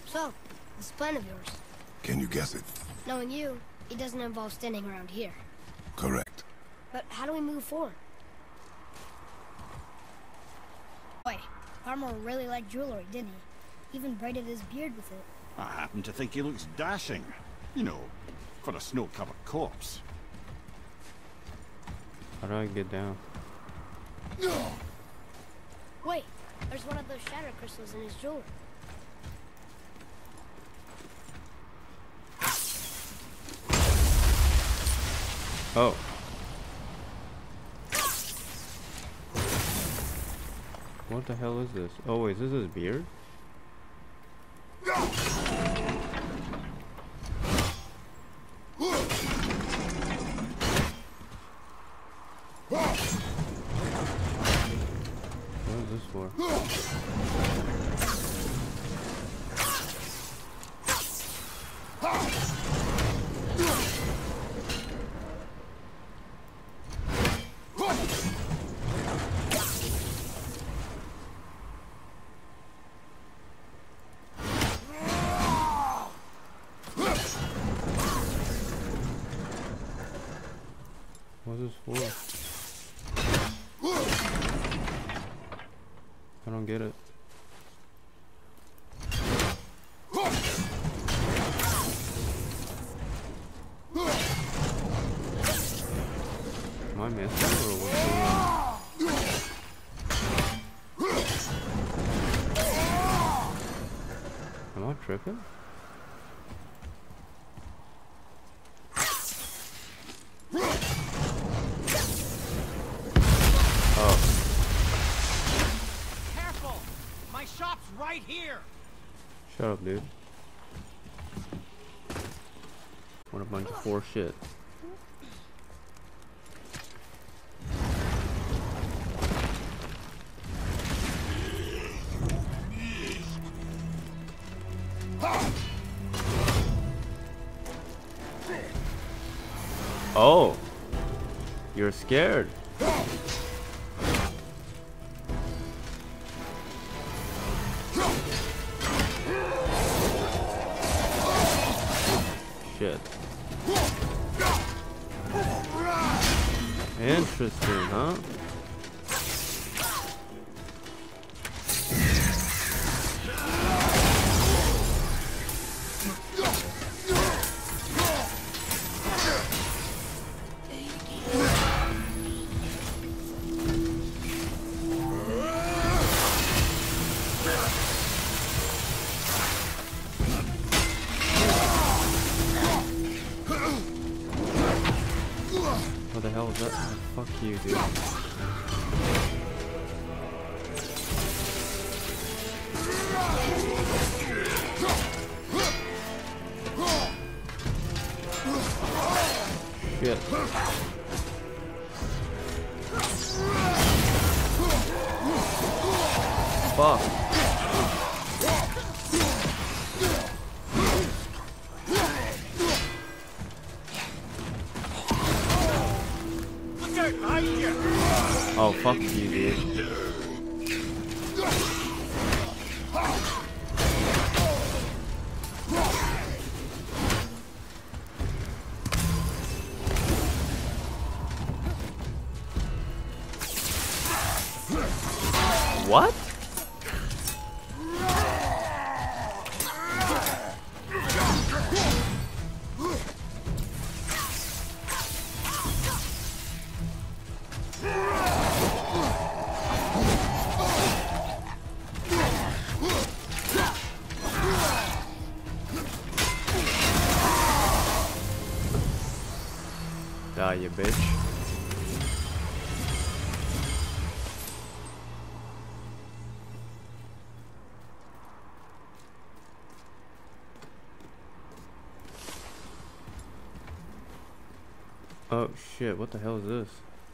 So, this plan of yours. Can you guess it? Knowing you, it doesn't involve standing around here. Correct. But how do we move forward? Boy, Armor really liked jewelry, didn't he? Even braided his beard with it. I happen to think he looks dashing. You know, for a snow-covered corpse. How do I get down? Wait, there's one of those shatter crystals in his jewelry. Oh. What the hell is this? Oh wait, is this his beard? What is this for? What's this for? I don't get it. Am I missing or what's going on? Am I tripping? Right here. Shut up, dude. What a bunch of poor shit. Oh, you're scared. Shit. Interesting, huh? What the hell is that? Oh, fuck you, dude. Shit. Fuck. Oh, fuck you, dude. What? Die, you bitch. Oh shit, what the hell is this?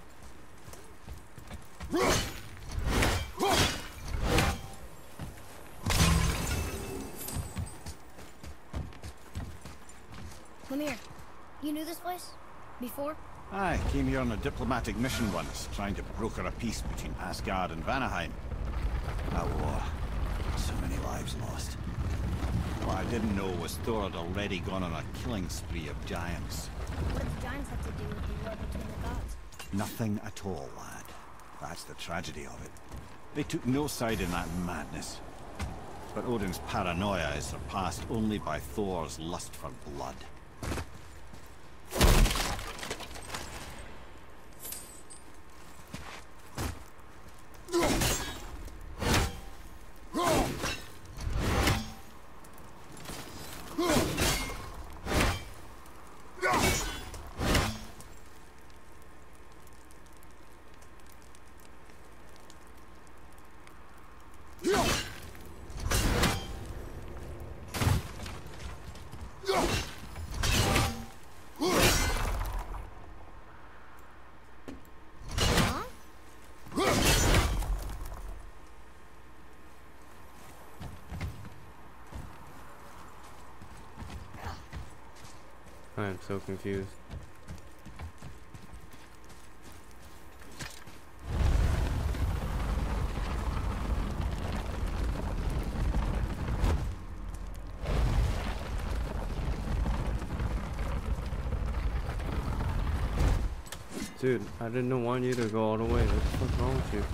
Come here. You knew this place? Before? I came here on a diplomatic mission once, trying to broker a peace between Asgard and Vanaheim. That war. So many lives lost. I didn't know was Thor had already gone on a killing spree of giants. What do the giants have to do with the war between the gods? Nothing at all, lad. That's the tragedy of it. They took no side in that madness. But Odin's paranoia is surpassed only by Thor's lust for blood. I am so confused. Dude, I didn't want you to go all the way. What the fuck's wrong with you?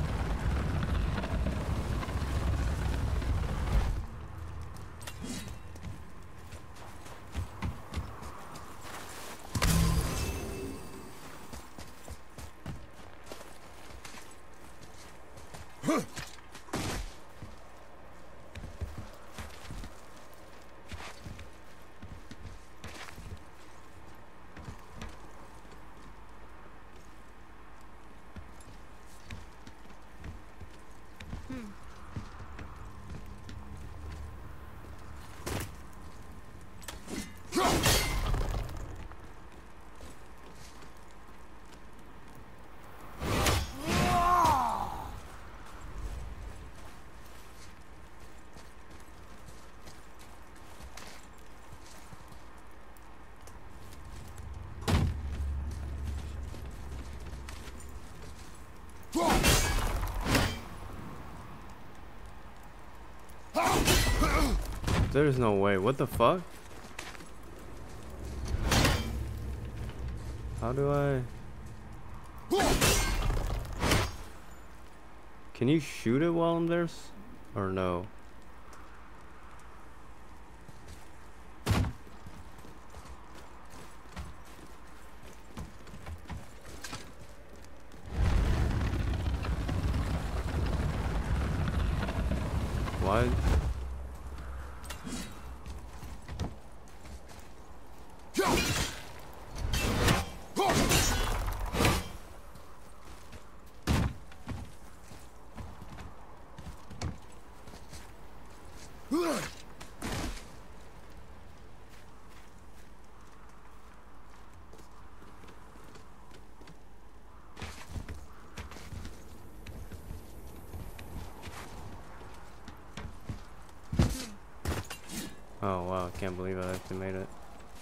There's no way. What the fuck? How do I... Can you shoot it while I'm there? Or no? Why? Oh wow, I can't believe I actually made it.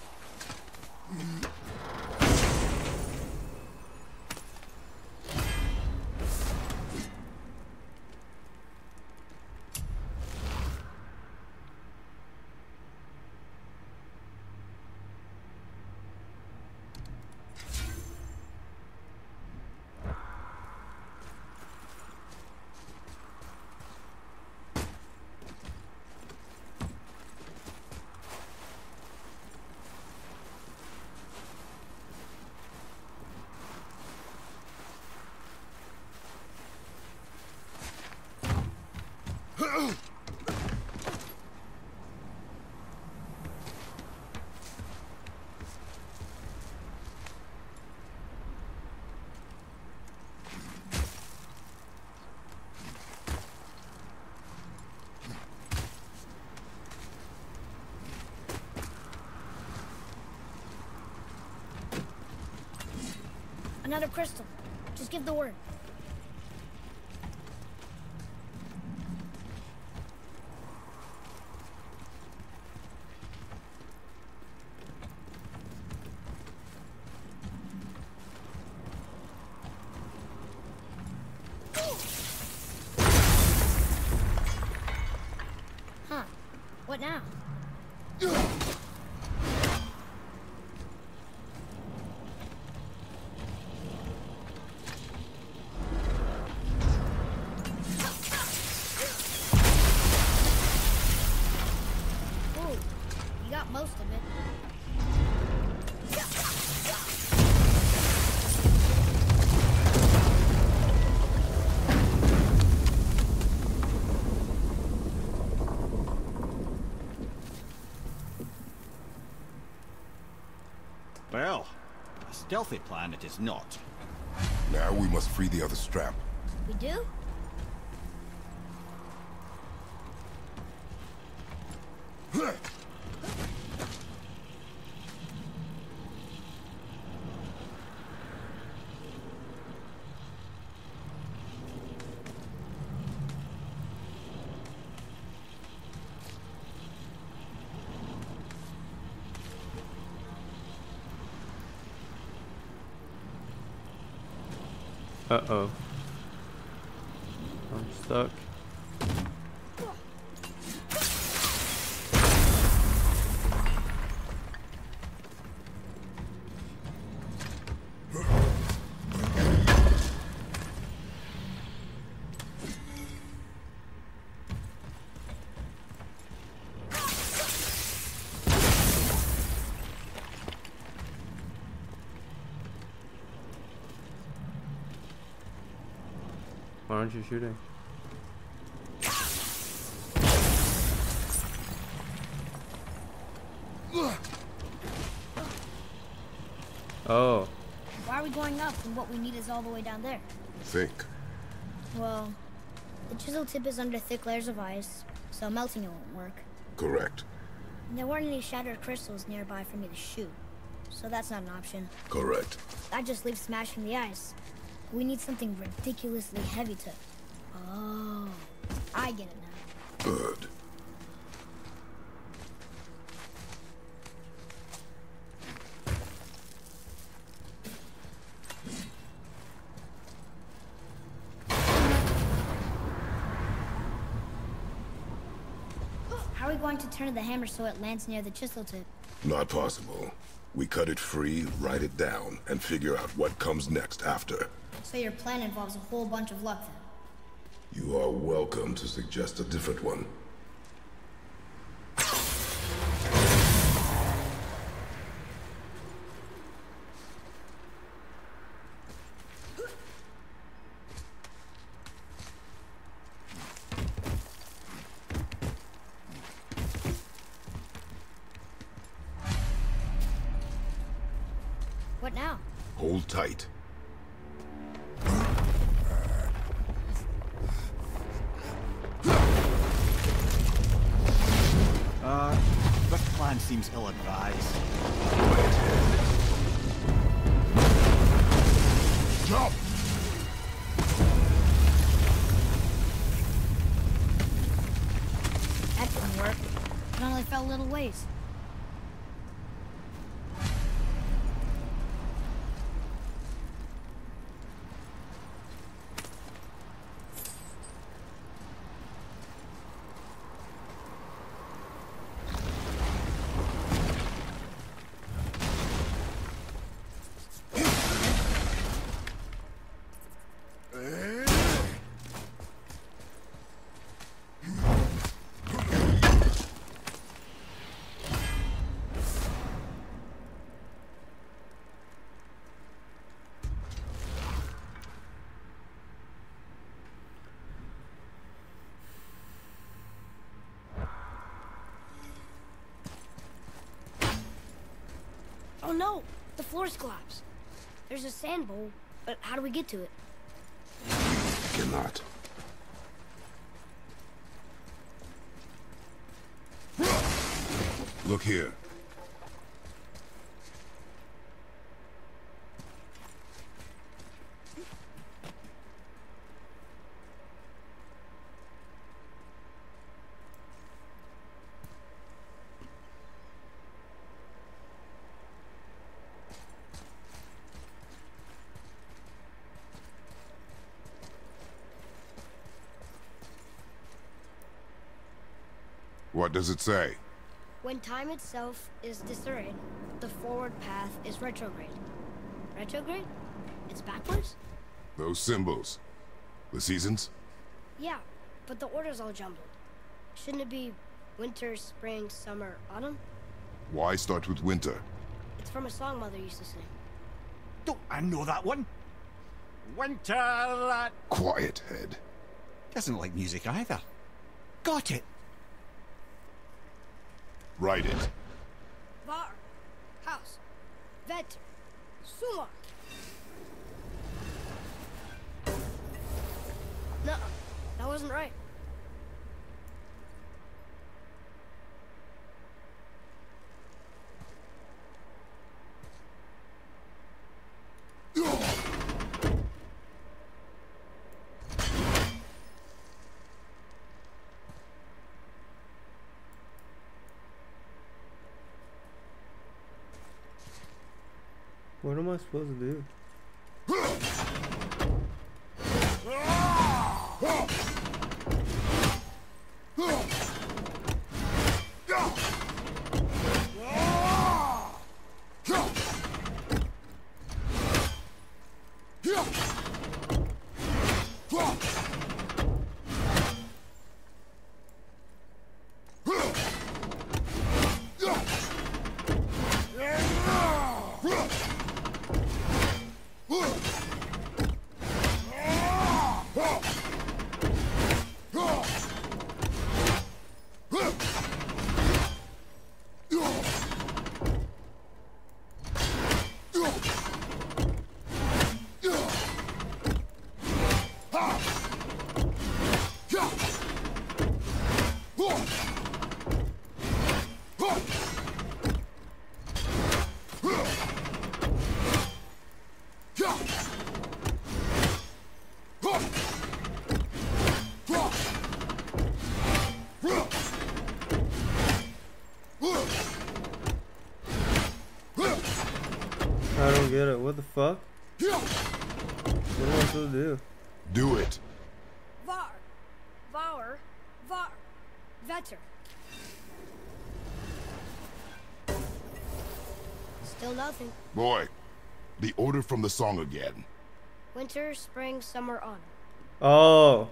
Another crystal. Just give the word. Huh. What now? You got most of it. Well, a stealthy plan it is not. Now we must free the other strap. We do? Uh-oh. I'm stuck. Why aren't you shooting? Oh. Why are we going up when what we need is all the way down there? Think. Well, the chisel tip is under thick layers of ice, so melting it won't work. Correct. And there weren't any shattered crystals nearby for me to shoot, so that's not an option. Correct. That just leaves smashing the ice. We need something ridiculously heavy to... Oh, I get it now. Good. How are we going to turn the hammer so it lands near the chisel tip? Not possible. We cut it free, write it down, and figure out what comes next after. So your plan involves a whole bunch of luck then? You are welcome to suggest a different one. What now? Hold tight. This plan seems ill-advised. Jump! That didn't work. It only fell a little ways. Oh no! The floor's collapsed. There's a sand bowl, but how do we get to it? Cannot. Look here. What does it say? When time itself is disarrayed, the forward path is retrograde. Retrograde? It's backwards? Those symbols. The seasons? Yeah, but the order's all jumbled. Shouldn't it be winter, spring, summer, autumn? Why start with winter? It's from a song Mother used to sing. Don't I know that one? Winter. Quiet, head. Doesn't like music either. Got it. Write it. Var, house, vet, suma. No, that wasn't right. What am I supposed to do? I don't get it. What the fuck? What am I supposed to do? Do it. Var, Var, Var, vetter. Still nothing. Boy, the order from the song again. Winter, spring, summer, autumn. Oh.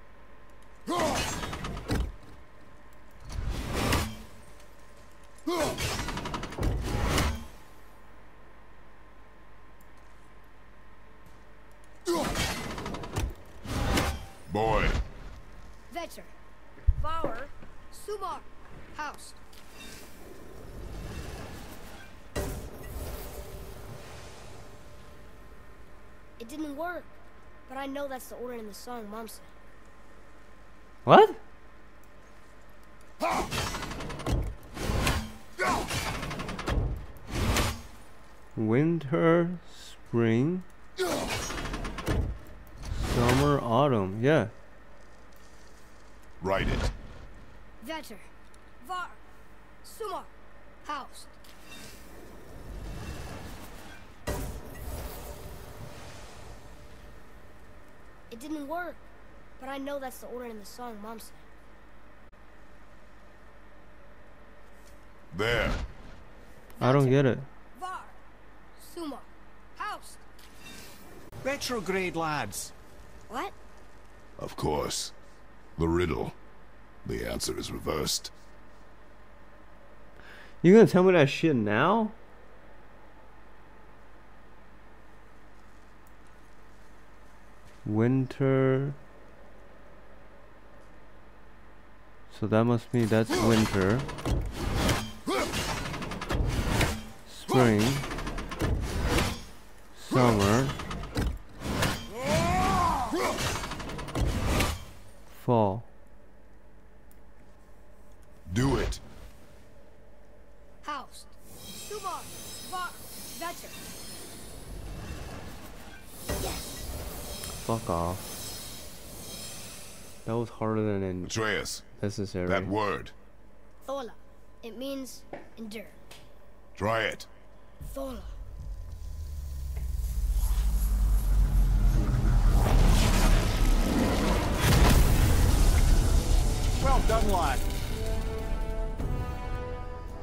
Boy. Vetter, Var, Sumar, house. It didn't work, but I know that's the order in the song Mom said. What? Winter, spring, summer, autumn. Yeah. Write it. Vetter, Var, Sumar, house. It didn't work, but I know that's the order in the song Mom said. There. I don't get it. Var, Suma, house. Retrograde, lads. What? Of course. The riddle. The answer is reversed. You gonna tell me that shit now? Winter. So that must mean that's winter. Spring. Summer. Fall. Do it. House. Suma, Var, vetter. Yes. Fuck off. That was harder than Atreus. necessary. That word. Thola. It means endure. Try it. Thola. Well done, lad.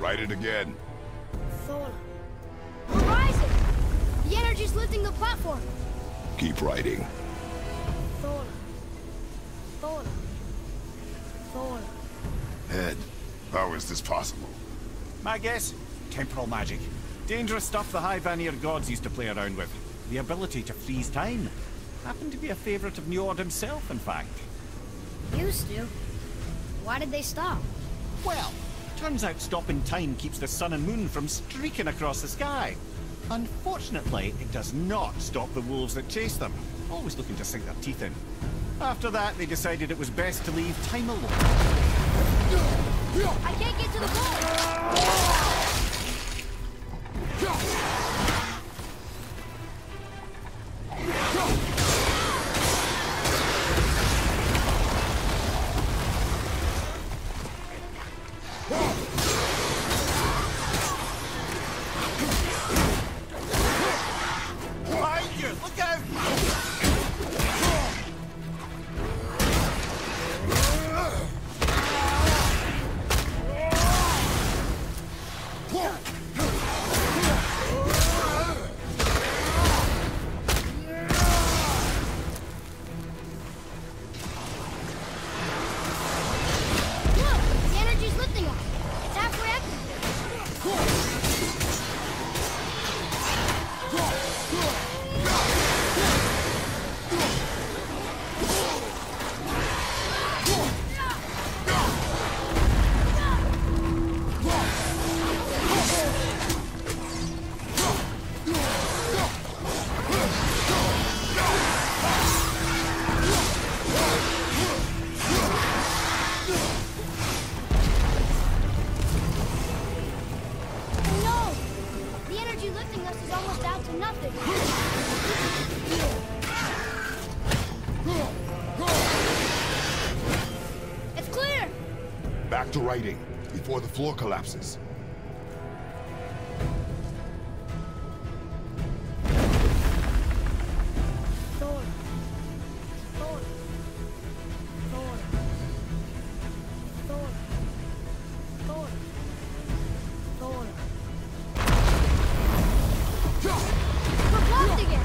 Write it again. Thor. We're rising! The energy's lifting the platform. Keep writing. Thor. Thor. Thor. Head, how is this possible? My guess? Temporal magic. Dangerous stuff the High Vanir gods used to play around with. The ability to freeze time. Happened to be a favorite of Njord himself, in fact. Used to. Why did they stop? Well, turns out stopping time keeps the sun and moon from streaking across the sky. Unfortunately, it does not stop the wolves that chase them, always looking to sink their teeth in. After that, they decided it was best to leave time alone. I can't get to the ball! Behind you! Look out! Back to writing, before the floor collapses. Thor. Thor. Thor. Thor. Thor. Thor. We're blocked again!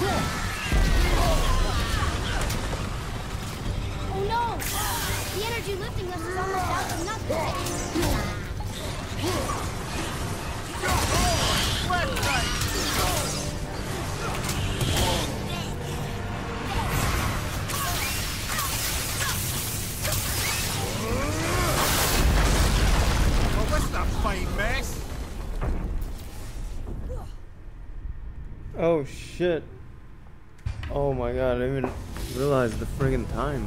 Oh no! The energy lifting us is almost out to nothing. Left, right. Well, this is a fine mess. Oh shit. Oh my god, I didn't even realize the friggin' time.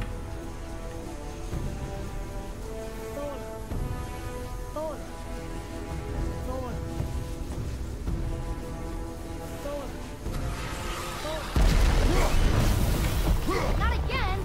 Not again!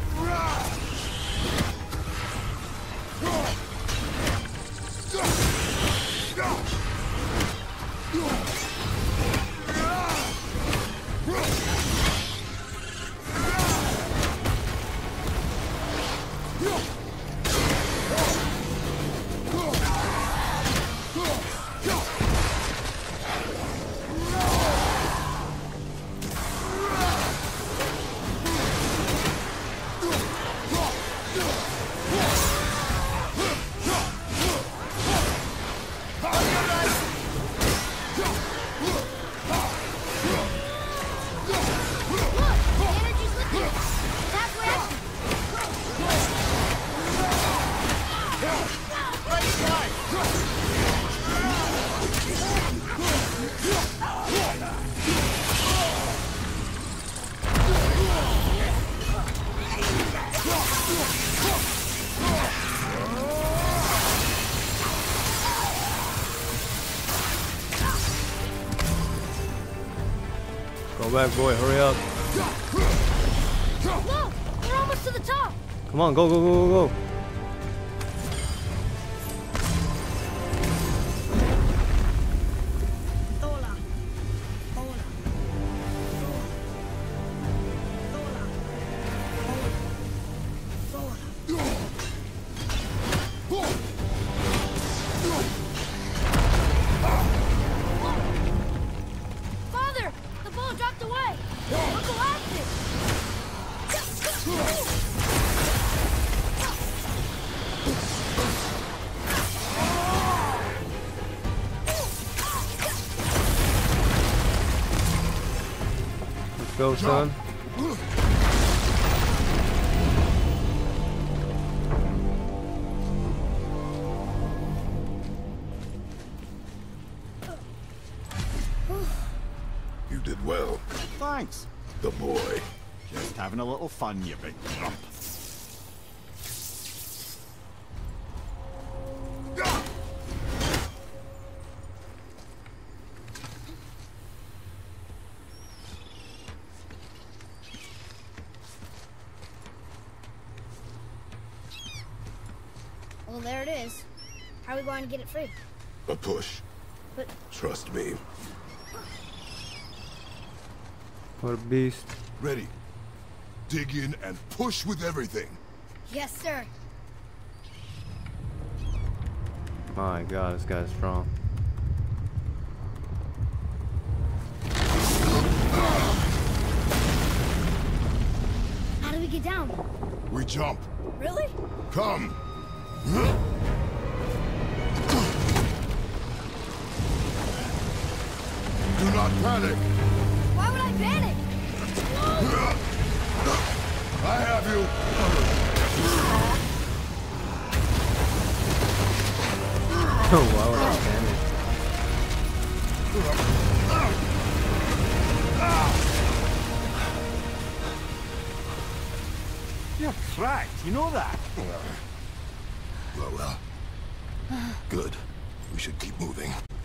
Go back, boy, hurry up. Look! We're almost to the top! Come on, go, go, go, go, go. Hola. Hola. Father! The ball dropped away! Look who asked it! Let's go, son. You did well. Thanks. The boy. Just having a little fun, you big grump. Well, there it is. How are we going to get it free? A push. But Trust me. What a beast. Ready. Dig in and push with everything. yes, sir. My god, this guy's strong. How do we get down? We jump. Really? Come. Do not panic. Why would I panic? I have you. Oh, why would I panic? You're cracked, you know that? Well. Good. We should keep moving.